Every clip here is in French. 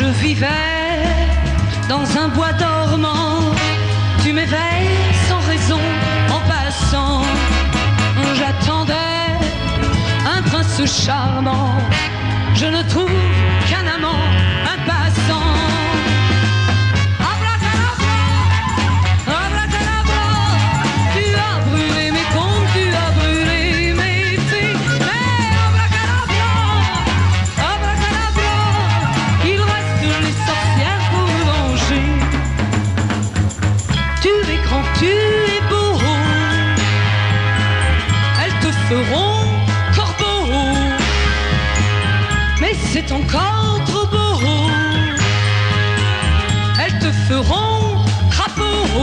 vivais dans un bois dormant. Tu m'éveilles sans raison en passant. J'attendais un prince charmant. Je ne trouve qu'un amant, un passant. Abracadabra, abracadabra. Tu as brûlé mes contes, tu as brûlé mes filles. Mais abracadabra, abracadabra. Il reste les sorcières pour me venger. Tu es grand, tu es beau. Elles te feront corbeau. Mais c'est encore trop beau. Elles te feront crapaud.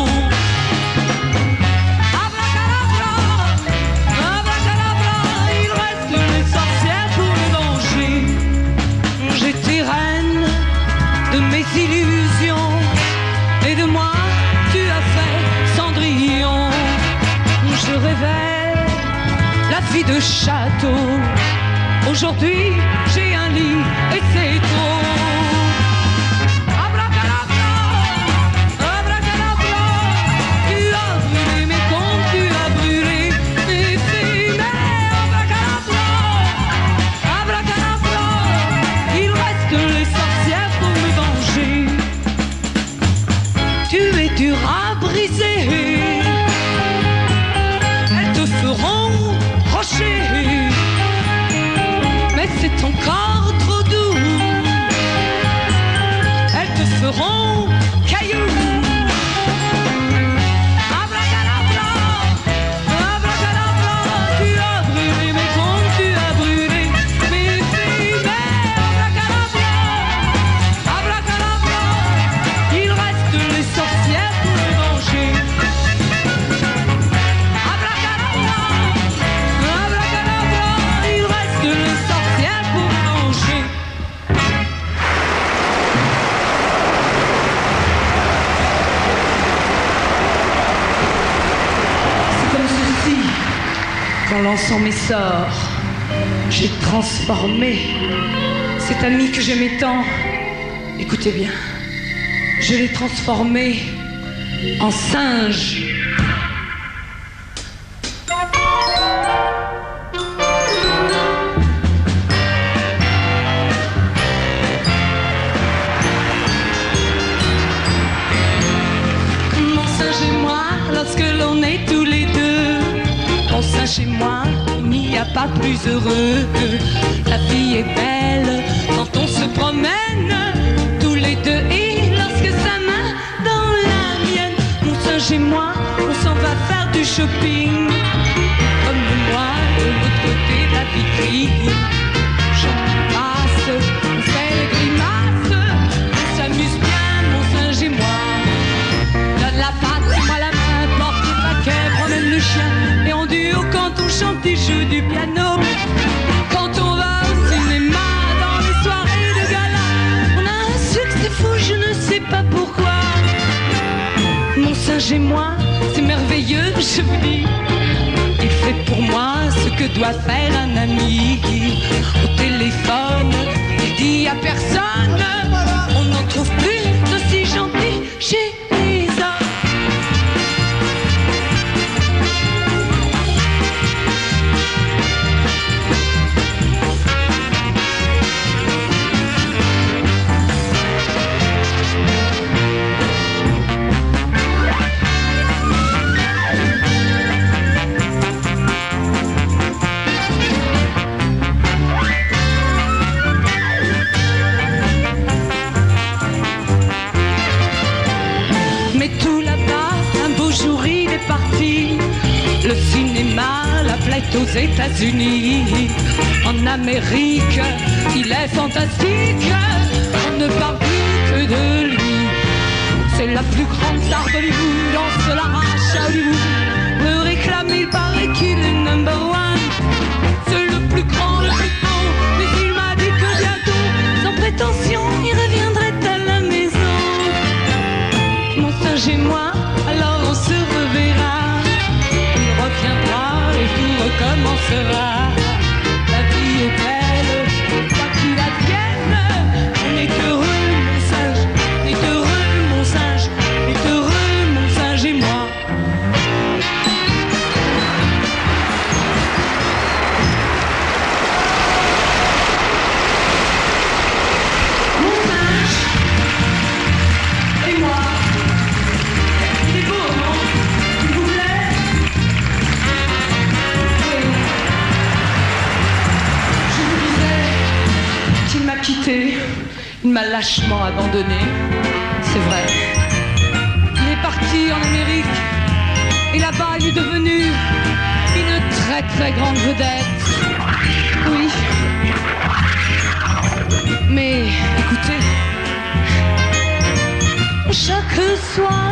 Abracadabra, abracadabra. Il reste les sorcières pour me venger. J'étais reine de mes illusions. Et de moi tu as fait Cendrillon. Je rêvais la vie de château. Aujourd'hui, j'ai un lit et c'est trop. Abracadabra, abracadabra. Tu as brûlé mes contes, tu as brûlé mes filles. Mais abracadabra, abracadabra. Il reste les sorcières pour me venger. Tu es dur à briser. Elles te feront rocher. Mais c'est encore trop doux. Elles te feront cailloux. Abracadabra, abracadabra. Tu as brûlé mes contes, tu as brûlé mes filles. Mais abracadabra, abracadabra. Il reste les sorcières pour me venger. Abracadabra, abracadabra. Il reste les sorcières pour me venger. C'est comme ceci qu'en lançant mes sorts, j'ai transformé cet ami que j'aimais tant. Écoutez bien, je l'ai transformé en singe. Mon singe et moi, lorsque l'on est tous les deux, mon singe et moi, il n'y a pas plus heureux. La vie est belle quand on se promène tous les deux, et lorsque sa main dans la mienne, mon singe et moi, on s'en va faire du shopping. Comme moi, de l'autre côté de la vitrine, je passe, on fait des grimaces, on s'amuse bien, mon singe et moi. Donne la patte, moi la main, porte les paquets, promène le chien, et en duo quand on chante et joue du piano. Quand on va au cinéma, dans les soirées de gala, on a un succès fou, je ne sais pas pourquoi. Mon singe et moi, c'est merveilleux, je vous dis. Il fait pour moi ce que doit faire un ami. Au téléphone, il dit à personne, on n'en trouve plus d'aussi gentil chez les hommes. Mais tout là-bas, un beau jour il est parti. Le cinéma, la fête aux États-Unis. En Amérique, il est fantastique. On ne parle plus que de lui. C'est la plus grande star d'Hollywood. On se l'arrache à Hollywood. Me réclame, il paraît qu'il est number one. C'est le plus grand, le plus beau. Mais il m'a dit que bientôt, sans prétention, il reviendrait à la maison. Mon singe et moi, alors on se reverra. Il reviendra et tout recommencera. La vie est belle, quoi qu'il advienne. On est heureux, mon Il m'a lâchement abandonné, c'est vrai. Il est parti en Amérique et là-bas il est devenu une très très grande vedette. Oui. Mais écoutez, chaque soir